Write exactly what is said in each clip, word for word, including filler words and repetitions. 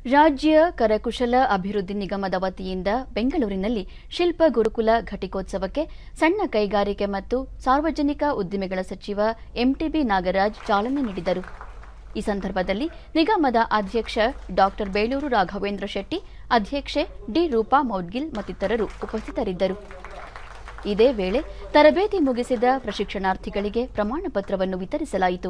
ರಾಜ್ಯ ಕರಕುಶಲ ಅಭಿವೃದ್ಧಿ ನಿಗಮದ ವತಿಯಿಂದ ಬೆಂಗಳೂರಿನಲ್ಲಿ ಶಿಲ್ಪ ಗುರುಕುಲ ಘಟಿಕೋತ್ಸವಕ್ಕೆ ಸಣ್ಣ ಕೈಗಾರಿಕೆ ಮತ್ತು ಸಾರ್ವಜನಿಕ ಉದ್ದಿಮೆಗಳ ಸಚಿವ ಎಂಟಿಬಿ ನಾಗರಾಜ್ ಚಾಲನೆ ನೀಡಿದರು. ಈ ಸಂದರ್ಭದಲ್ಲಿ ನಿಗಮದ ಅಧ್ಯಕ್ಷ ಡಾ ಬೇಳೂರು ರಾಘವೇಂದ್ರ ಶೆಟ್ಟಿ, ಅಧ್ಯಕ್ಷೆ ಡಿ ರೂಪಾ ಮೌಡ್ಗಿಲ್ ಮತ್ತಿತರರು ಉಪಸ್ಥಿತರಿದ್ದರು. ಇದೇ ವೇಳೆ ತರಬೇತಿ ಮುಗಿಸಿದ ಪ್ರಶಿಕ್ಷಣಾರ್ಥಿಗಳಿಗೆ ಪ್ರಮಾಣ ಪತ್ರವನ್ನು ವಿತರಿಸಲಾಯಿತು.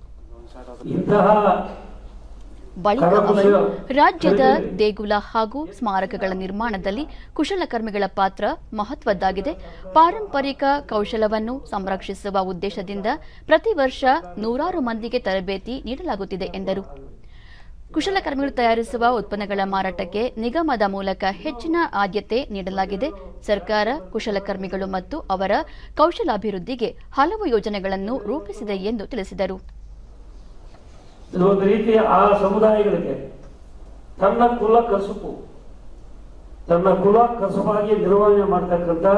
ಬಳಿಕ ಅವರು ರಾಜ್ಯದ ದೇಗುಲ ಹಾಗೂ ಸ್ಮಾರಕಗಳ ನಿರ್ಮಾಣದಲ್ಲಿ ಕುಶಲಕರ್ಮಿಗಳ ಪಾತ್ರ ಮಹತ್ವದ್ದಾಗಿದೆ. ಪಾರಂಪರಿಕ ಕೌಶಲವನ್ನು ಸಂರಕ್ಷಿಸುವ ಉದ್ದೇಶದಿಂದ ಪ್ರತಿ ವರ್ಷ ನೂರಾರು ಮಂದಿಗೆ ತರಬೇತಿ ನೀಡಲಾಗುತ್ತಿದೆ ಎಂದರು. ಕುಶಲಕರ್ಮಿಗಳು ತಯಾರಿಸುವ ಉತ್ಪನ್ನಗಳ ಮಾರಾಟಕ್ಕೆ ನಿಗಮದ ಮೂಲಕ ಹೆಚ್ಚಿನ ಆದ್ಯತೆ ನೀಡಲಾಗಿದೆ. ಸರ್ಕಾರ ಕುಶಲಕರ್ಮಿಗಳು ಮತ್ತು ಅವರ ಕೌಶಲಾಭಿವೃದ್ಧಿಗೆ ಹಲವು ಯೋಜನೆಗಳನ್ನು ರೂಪಿಸಿದೆ ಎಂದು ತಿಳಿಸಿದರು. ಇದು ಒಂದು ರೀತಿಯ ಆ ಸಮುದಾಯಗಳಿಗೆ ತನ್ನ ಕುಲ ಕಸುಬು ತನ್ನ ಕುಲ ಕಸುಬಾಗಿ ನಿರ್ವಹಣೆ ಮಾಡ್ತಕ್ಕಂಥ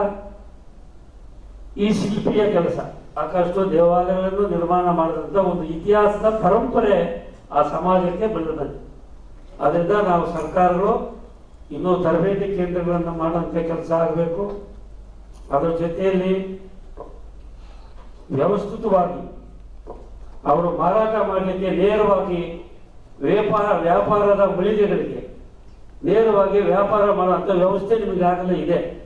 ಈ ಶಿಲ್ಪಿಯ ಕೆಲಸ. ಸಾಕಷ್ಟು ದೇವಾಲಯಗಳನ್ನು ನಿರ್ಮಾಣ ಮಾಡಿದಂಥ ಒಂದು ಇತಿಹಾಸದ ಪರಂಪರೆ ಆ ಸಮಾಜಕ್ಕೆ ಬೆಳೆದಿದೆ. ಅದರಿಂದ ನಾವು ಸರ್ಕಾರಗಳು ಇನ್ನೂ ತರಬೇತಿ ಕೇಂದ್ರಗಳನ್ನು ಮಾಡುವಂಥ ಕೆಲಸ ಆಗಬೇಕು. ಅದರ ಜೊತೆಯಲ್ಲಿ ವ್ಯವಸ್ಥಿತವಾಗಿ ಅವರು ಮಾರಾಟ ಮಾಡಲಿಕ್ಕೆ ನೇರವಾಗಿ ವ್ಯಾಪಾರ ವ್ಯಾಪಾರದ ಮಳಿಗೆಗಳಿಗೆ ನೇರವಾಗಿ ವ್ಯಾಪಾರ ಮಾಡುವಂಥ ವ್ಯವಸ್ಥೆ ನಿಮಗಾಗಲೇ ಇದೆ.